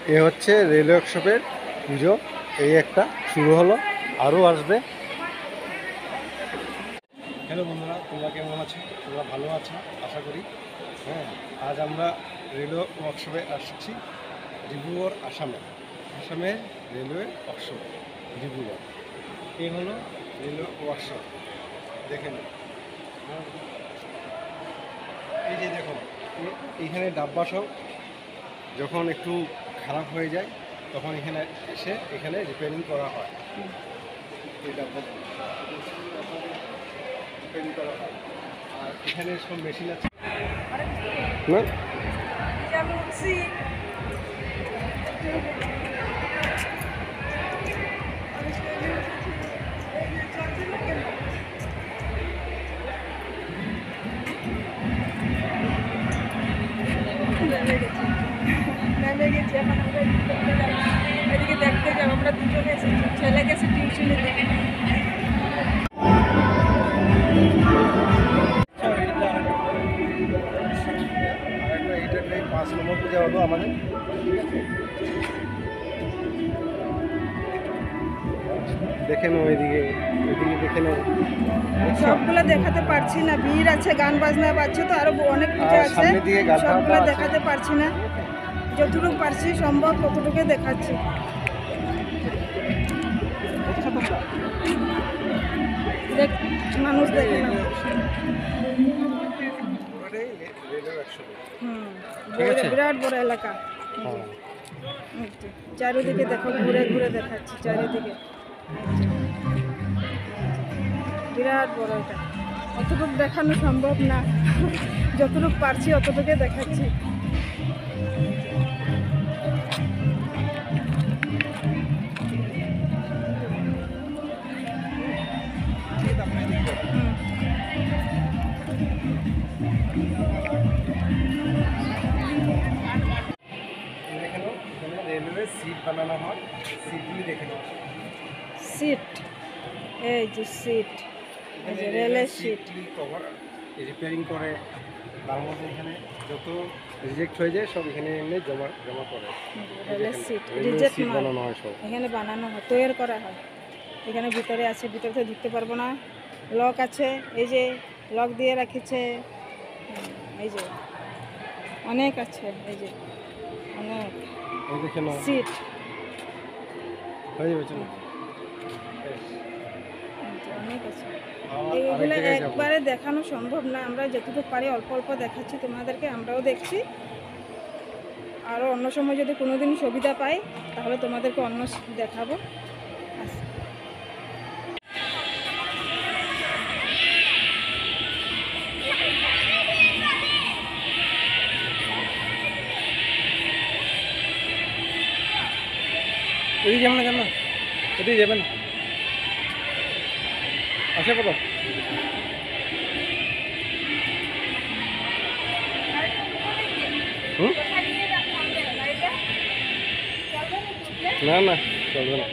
এ হচ্ছে রেলওয়ে ওয়ার্কশপের পুজো। এই একটা শুরু হলো, আরও আসবে। হ্যালো বন্ধুরা, তোমরা কেমন আছো? তোমরা ভালো আছো আশা করি। হ্যাঁ, আজ আমরা রেলওয়ে ওয়ার্কশপে আসছি ডিব্রুগড়, আসামে রেলওয়ে ওয়ার্কশপ ডিব্রুগড়। এই হলো রেলওয়ে ওয়ার্কশপ, দেখেন। এই যে দেখো, এইখানে ডাব্বা সব যখন একটু খারাপ হয়ে যায় তখন এখানে এসে এখানে রিপেয়ারিং করা হয়। এই ডাব্বা রিপেয়ারিং করা হয়। আর এখানে সব মেশিন আছে না। নেমে গেছি, এখন আমরা এদিকে দেখতে যাবো। আমরা দুজনে এসেছি, ছেলে গেছে টিউশনে দেখে। এইটার 5 নম্বর পূজা হলো আমাদের। দেখে নাও, এদিকে দেখে নাও। সবগুলো দেখাতে পারছি না, ভিড় আছে, গান বাজনা বাজছে তো, আরো অনেক পূজা আছে, সামনের দিকে সবগুলো দেখাতে পারছি না। যতটুকু পারছি সম্ভব ততটুকু দেখাচ্ছি। মানুষ দেখে না। বিরাট বড় এলাকা। চারিদিকে দেখো, ঘুরে ঘুরে দেখাচ্ছি চারিদিকে। বিরাট বড় এটা, অতটুকু দেখানো সম্ভব না, যতটুকু পারছি অতটুকু দেখাচ্ছি। রেলওয়ে সিট বানানো হয়, সিটগুলি দেখে নাও। সিট, এই যে সিট, এই যে রেলের সিট কভার রিপেয়ারিং করে, তার মধ্যে এখানে যত রিজেক্ট হয়ে যায় সব এখানে এনে জমা করে। রেলের সিট রিজেক্ট বানানো হয় সব এখানে বানানো হয়, তৈরি করা হয়। এখানে ভিতরে আছে, ভিতরে থেকে ঢুকতে পারবো না, লক আছে, এই যে লক দিয়ে রাখিছে। এই যে অনেক আছে, এই যে অনেক সিট হয়ে যাবে। অনেক আছে। এইগুলো একবারে দেখানো সম্ভব না, আমরা যতটুকু পারি অল্প অল্প দেখাচ্ছি তোমাদেরকে, আমরাও দেখছি। আরও অন্য সময় যদি কোনোদিন সুবিধা পাই তাহলে তোমাদেরকে অন্য দেখাবো। এদিকে যাবেন না, কেন এদিকে যাবেন? আসে কত? না না, চলবে না।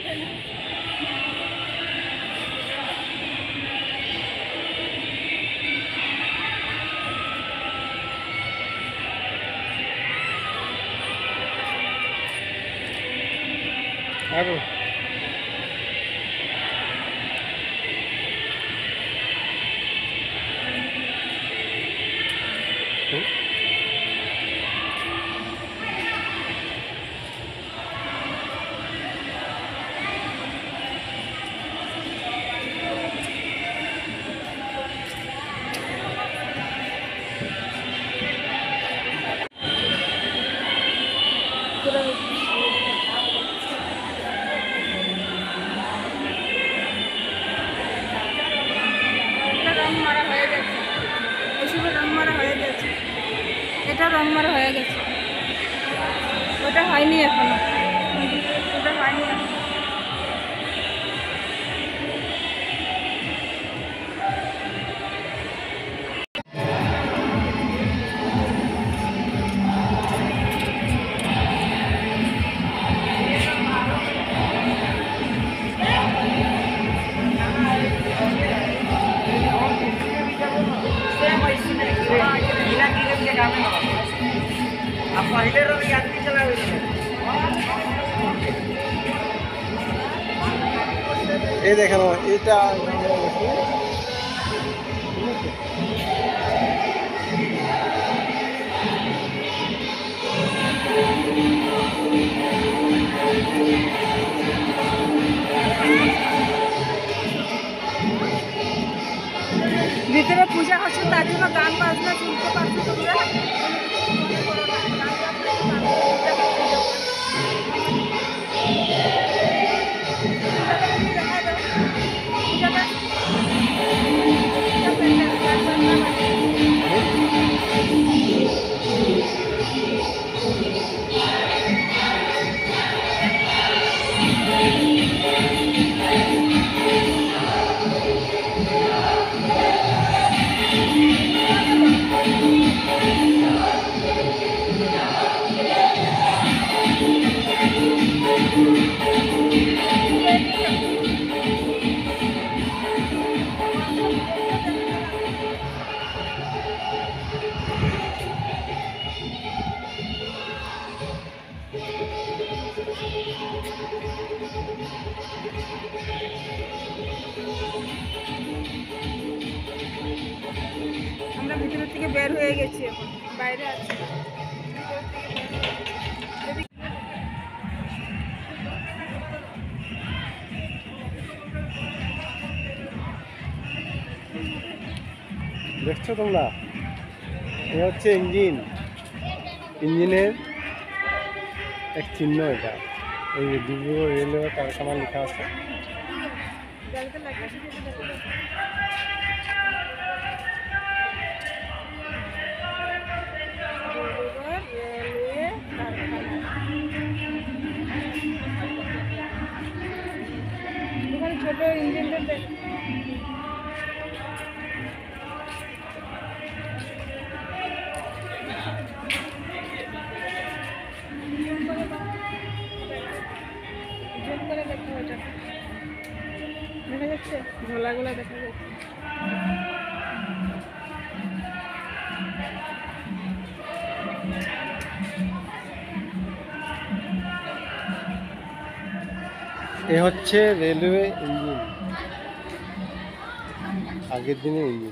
আর এটা রং মারা হয়ে গেছে, ওটা হয়নি এখনো, ওটা হয়নি। आप पहले रवि यात्री चला এই দেখেন এটা ভিতরে পূজা হচ্ছে, তার জন্য গান বাজনা শুনতে পাচ্ছি তোমরা। আমরা ভিতরের থেকে বের হয়ে গেছি, এখন বাইরে আছি। দেখছো তোমরা, এ হচ্ছে ইঞ্জিনের এক চিহ্ন। এটা এই ডিব্রুগড় রেলওয়ে কারখানা লেখা আছে। ছোট ইঞ্জিনটা দেখ। দেখা যাচ্ছে ঘোলাগুলা দেখা যাচ্ছে। এ হচ্ছে রেলওয়ে ইঞ্জিন, আগের দিনের ইঞ্জিন।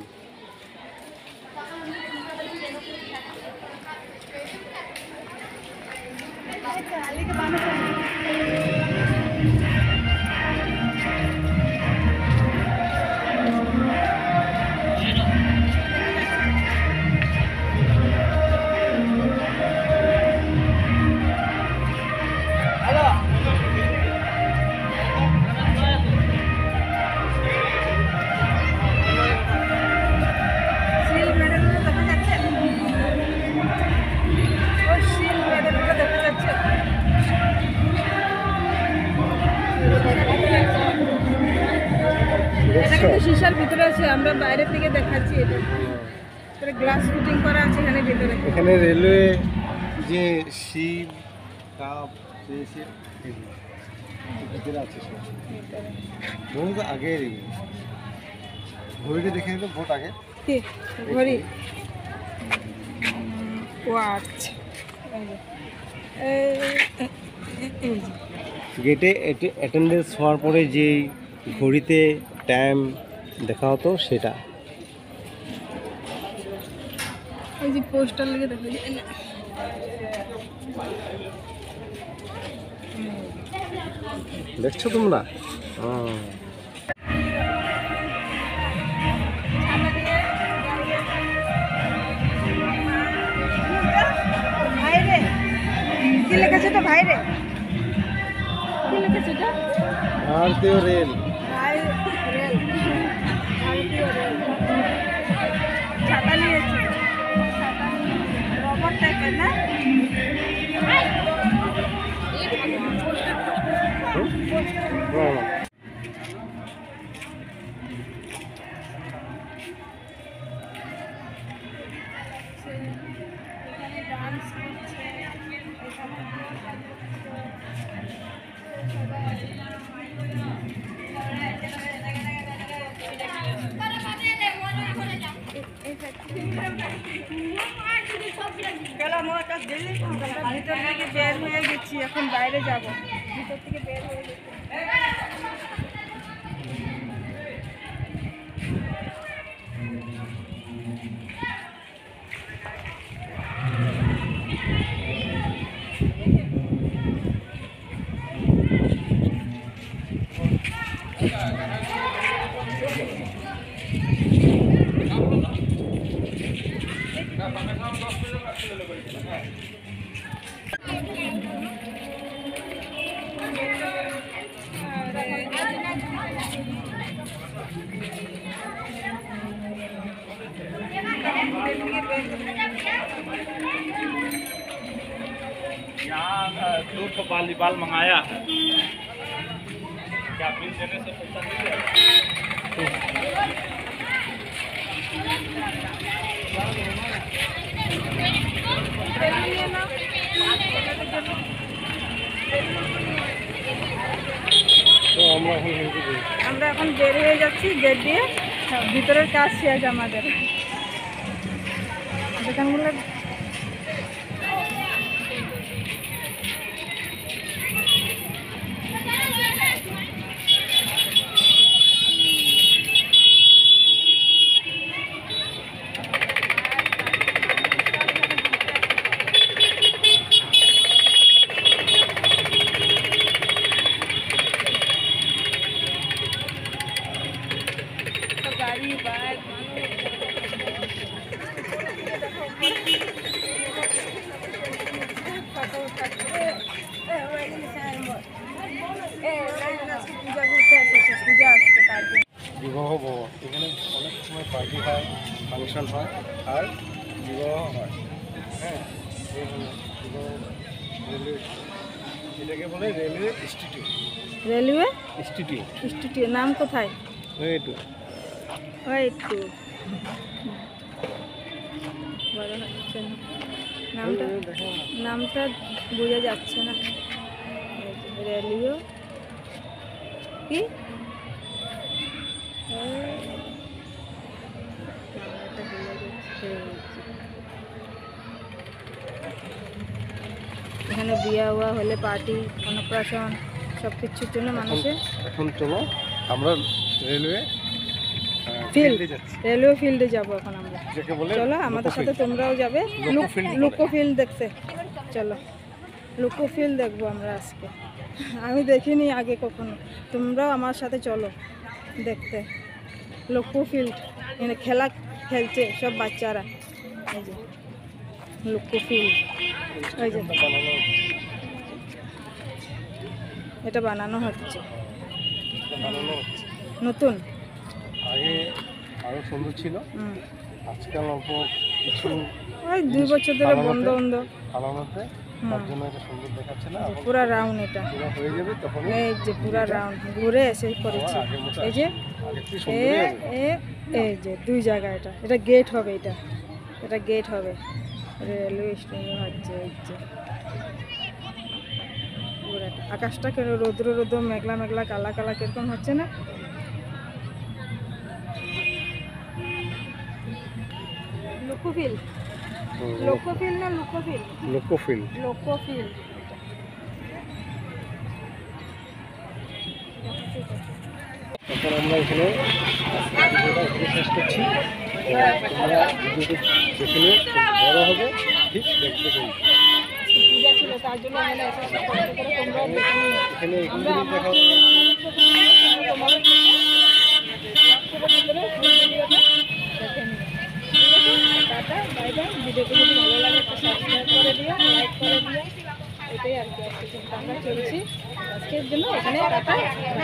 এটা কিন্তু শিশার ভিতরে আছে, আমরা বাইরে থেকে দেখাচ্ছি। এটা গ্লাস ফিটিং করা আছে এখানে ভিতরে। এখানে রেলওয়ে যে শিপ কাপ ভিতরে আছে সব। ধরুন তো আগে ঘড়িটা দেখে নিল, ভোট আগে কি ঘড়ি ওয়াচ গেটে অ্যাটেন্ডেন্স হওয়ার পরে যে ঘড়িতে টাইম দেখা হতো সেটা। এই যে পোস্টার লেগে দেখা যায় না। দেখছো তোমরা? ভাইরে কি লেখা তো ভাইরে কি লেখা এটা? ভারতীয় রেল। ভারতীয় রেল। ছাতা নিয়েছি, রবার টাইপের না? ডান্স করছে আমরা ভিতর থেকে বের হয়ে গেছি, এখন বাইরে যাব। ভিতর থেকে বের হয়ে গেছি। यहाँ 2 ठो वॉलीबॉल मंगाया है। क्या बिल देने से पैसा नहीं जाएगा? তো আমরা এখন বের হয়ে যাচ্ছি গেট দিয়ে। ভিতরের কাজ শেষ আমাদের। দোকানগুলো গাড়ি বাইক পূজা করতে এসেছে, পূজা আসছে তার জন্য। বিবাহ ভবন, এখানে অনেক সময় পার্টি হয়, ফাংশন হয় আর বিবাহ হয়। হ্যাঁ, এই হলো বিবাহ রেলওয়ে, এটাকে বলে railway institute. Railway institute institute নাম কোথায়? এইটু ওই একটু বড় হচ্ছে না নামটা, দেখো না। নামটা বোঝা যাচ্ছে না। রেলিও কি নামটা বোঝা যাচ্ছে। এখানে বিয়ে হওয়া হলে পার্টি, অন্নপ্রাশন সব কিছুর জন্য মানুষের এখন চলো আমরা রেলওয়ে ফিল্ড, ফিল্ডে যাচ্ছি, রেলওয়ে ফিল্ডে যাবো এখন আমরা। যাকে বলে চলো আমাদের সাথে তোমরাও যাবে লোকো ফিল্ড বলে। লোকো ফিল্ড দেখতে। চলো লোকো ফিল্ড দেখবো আমরা আজকে। আমি দেখিনি আগে কখনো, তোমরাও আমার সাথে চলো দেখতে। লোকো ফিল্ড, এখানে খেলা খেলছে সব বাচ্চারা। এই যে লোকো ফিল্ড, এই যে বানানো এটা বানানো হচ্ছে বানানো হচ্ছে। নতুন। আগে আরো সুন্দর ছিল, হুম। আজকাল অল্প কিছু ওই 2 বছর ধরে বন্ধ বন্ধ। বানানোতে তার জন্য এটা সুন্দর দেখাচ্ছে না। এখন পুরা রাউন্ড এটা, পুরো হয়ে যাবে তখন এই যে পুরা রাউন্ড ঘুরে এসে করেছি। আগের মতো এই যে আগে কি এ সুন্দর এ এই যে 2 জায়গা, এটা গেট হবে, এটা গেট হবে। রেলওয়ে স্টেশন হচ্ছে। এই যে পুরাটা আকাশটা কেন রৌদ্র রৌদ্র মেঘলা মেঘলা কালা কালা কিরকম হচ্ছে না। লোকোফিল, লোকোফিল না লোকোফিল? লোকোফিল। লোকোফিল। তখন আমরা এখানে ভিডিওটা শেষ করছি। তোমরা ভিডিওটি যেখানে বড় হবে ঠিক দেখতে পাই। পূজা ছিল তার জন্য এখানে এসেছি, কষ্ট করে তোমরাও দেখে নিও। এখানে আমরা এখানে দেখা হচ্ছে। তোমাদের টাটা বাই বাই। ভিডিওটি যদি ভালো লাগে একটা সাবস্ক্রাইব করে দিও, লাইক করে দিও। এটাই আর কি, আজকে আমরা চলছি আজকের জন্য এখানে টাটা।